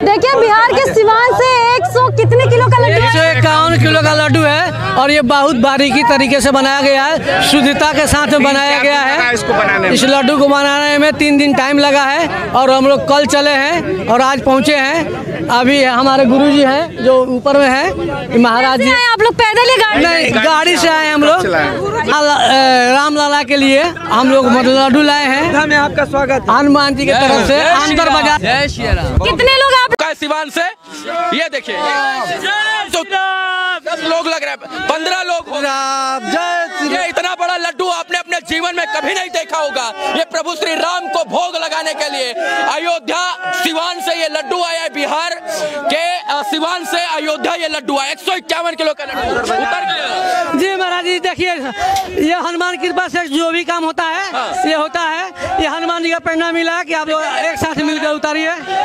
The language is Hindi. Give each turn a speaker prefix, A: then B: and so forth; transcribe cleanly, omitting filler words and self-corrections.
A: देखिए बिहार के सिवान से 100 कितने किलो का लड्डू है?
B: 151 किलो का लड्डू है और ये बहुत बारीकी तरीके से बनाया गया है, शुद्धता के साथ में बनाया गया है। इस लड्डू को बनाने में 3 दिन टाइम लगा है और हम लोग कल चले हैं और आज पहुँचे हैं। अभी हमारे गुरुजी हैं जो ऊपर में है, महाराज जी।
A: आप लोग पैदल ही
B: नहीं, गाड़ी से आए हम लोग राम लाला के लिए। हम लोग लड्डू लाए हैं।
C: में आपका स्वागत
B: हनुमान जी की तरफ से अंदर बाजार।
D: जय श्री राम।
A: कितने लोग आप
D: सिवान से ये देखिए 10 लोग लग रहे हैं, 15 लोग हो गए। ये इतना बड़ा लड्डू आपने अपने जीवन में कभी नहीं देखा होगा। ये प्रभु श्री राम को भोग लगाने के लिए अयोध्या सिवान से ये लड्डू आया है। बिहार के सिवान से अयोध्या ये लड्डू आया 151 किलो का लड्डू उतर गया।
B: जी महाराज जी देखिए, ये हनुमान की कृपा से जो भी काम होता है ये होता है। ये हनुमान जी का प्रेरणा मिला कि आप लोग एक साथ मिलकर उतारिए।